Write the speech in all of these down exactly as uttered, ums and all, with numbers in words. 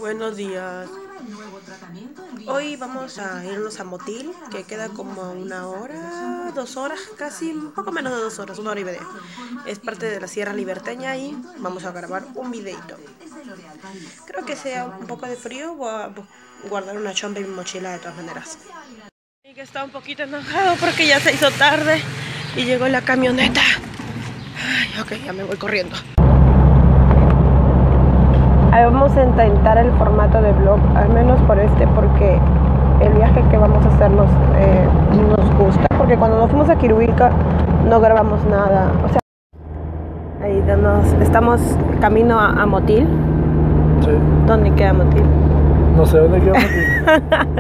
Buenos días. Hoy vamos a irnos a Motil, que queda como a una hora, dos horas, casi un poco menos de dos horas, una hora y media. Es parte de la Sierra Liberteña y vamos a grabar un videito. Creo que sea un poco de frío, voy a guardar una chompa en mi mochila de todas maneras. Y que está un poquito enojado porque ya se hizo tarde y llegó la camioneta. Ay, ok, ya me voy corriendo. Ahí vamos a intentar el formato de vlog, al menos por este, porque el viaje que vamos a hacer nos, eh, nos gusta, porque cuando nos fuimos a Quirubilca no grabamos nada, o sea, ahí nos, estamos camino a, a Motil. Sí. ¿Dónde queda Motil? No sé dónde queda Motil.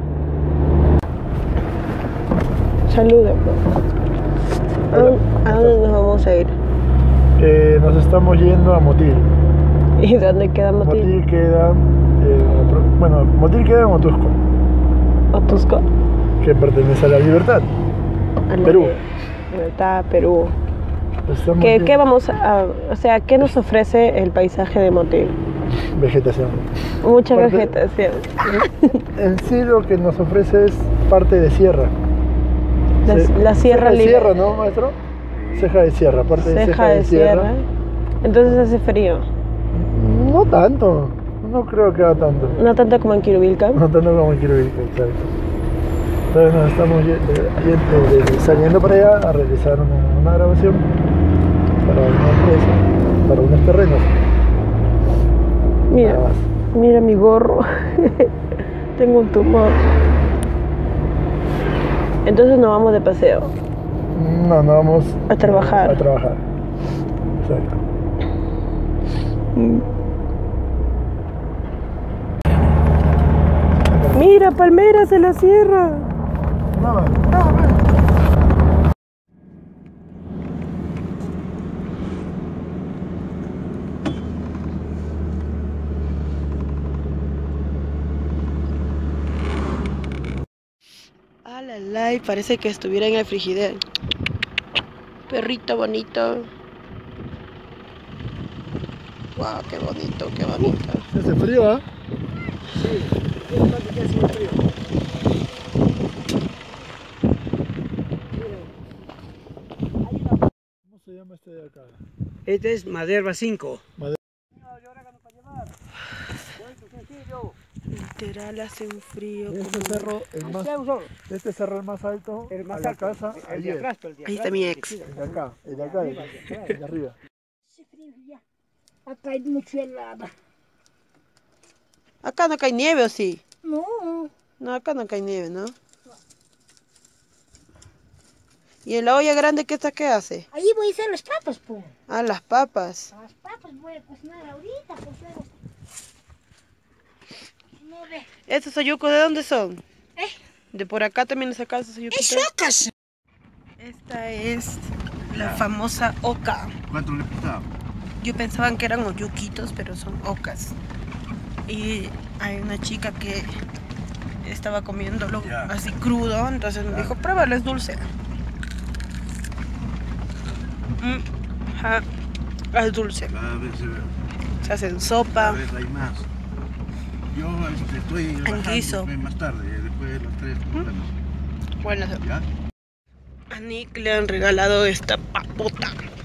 Saludos. ¿A, ¿A dónde nos vamos a ir? Eh, nos estamos yendo a Motil. ¿Y dónde queda Motil? Motil queda, eh, bueno, Motil queda en Otusco. Otusco. Que pertenece a La Libertad, a la Perú. Libertad, Perú. ¿Qué, ¿Qué vamos a, o sea, qué nos ofrece el paisaje de Motil? Vegetación. Mucha parte, vegetación. En sí lo que nos ofrece es parte de sierra. La, Se, la sierra libre. Sierra, ¿no, maestro? Ceja de sierra, parte de ceja de, de sierra. sierra. Entonces hace frío. No tanto, no creo que haga tanto. No tanto como en Quirubilca. No tanto como en Quirubilca, exacto. Entonces nos estamos yendo, saliendo para allá a realizar una, una grabación para una empresa, para unos terrenos. Mira, mira mi gorro. Tengo un tumor. Entonces no vamos de paseo. No, no vamos a trabajar. A trabajar. Exacto. Mira, palmeras en la sierra. No, no, no. Ah, la la, y parece que estuviera en el frigider. Perrito bonito. Wow, qué bonito, qué bonito. ¿Hace frío, ah? ¿Eh? Sí, tiene tanto que hace frío. ¿Cómo se llama este de acá? Este es Maderba cinco. Maderba. Literal hace un frío. Este cerro, el más, este cerro el más alto, el más a alto, la casa, el de atrás, el de ahí atrás, está mi ex. El de acá, el de acá, el de, el de arriba. Acá hay mucha helada. Acá no cae nieve, ¿o sí? No. No, acá no cae nieve, ¿no? ¿Y en la olla grande qué está, qué hace? Ahí voy a hacer las papas, pues. Ah, las papas. Las papas voy a cocinar ahorita, pues. No ve. ¿Estos oyucos de dónde son? ¿Eh? De por acá también sacan esos oyucos. ¡Es ocas! Esta es la famosa oca. ¿Cuánto le costaba? Yo pensaba que eran oyuquitos, pero son ocas. Y hay una chica que estaba comiéndolo yeah. así crudo, entonces me yeah. dijo, pruébalo, es dulce. Mm, ja, es dulce. Cada vez se ve. Se hace en sopa. Cada vez hay más. Yo estoy bajando más tarde, después de las tres. ¿Mm? Bueno, ¿Ya? a Nick le han regalado esta papota.